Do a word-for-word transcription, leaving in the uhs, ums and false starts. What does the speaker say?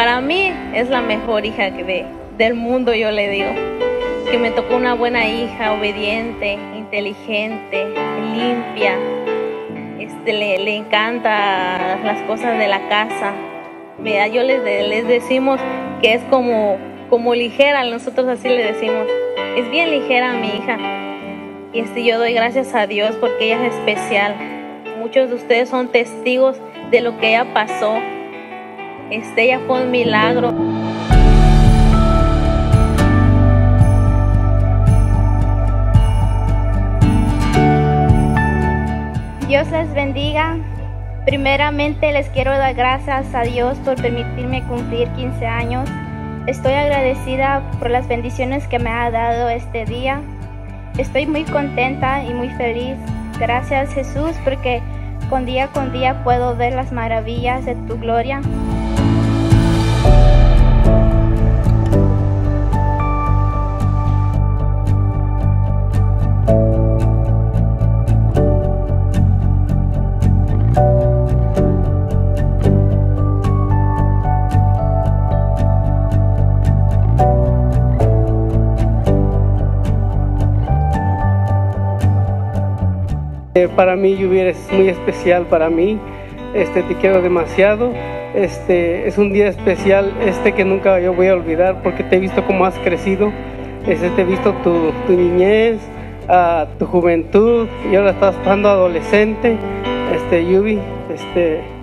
para mí es la mejor hija que de, del mundo, yo le digo. Que me tocó una buena hija, obediente, inteligente, limpia. Este, le, le encanta las cosas de la casa. Mira, yo les, les decimos que es como, como ligera, nosotros así le decimos. Es bien ligera mi hija. Y este, yo doy gracias a Dios porque ella es especial. Muchos de ustedes son testigos de lo que ella pasó. Este, ella fue un milagro. Dios les bendiga. Primeramente les quiero dar gracias a Dios por permitirme cumplir quince años. Estoy agradecida por las bendiciones que me ha dado este día. Estoy muy contenta y muy feliz. Gracias Jesús porque con día con día puedo ver las maravillas de tu gloria. Para mí, Yubi, eres muy especial para mí. Este, te quiero demasiado. Este, es un día especial este que nunca yo voy a olvidar porque te he visto cómo has crecido. Este, te he visto tu, tu niñez, uh, tu juventud y ahora estás pasando adolescente. Este, Yubi, este,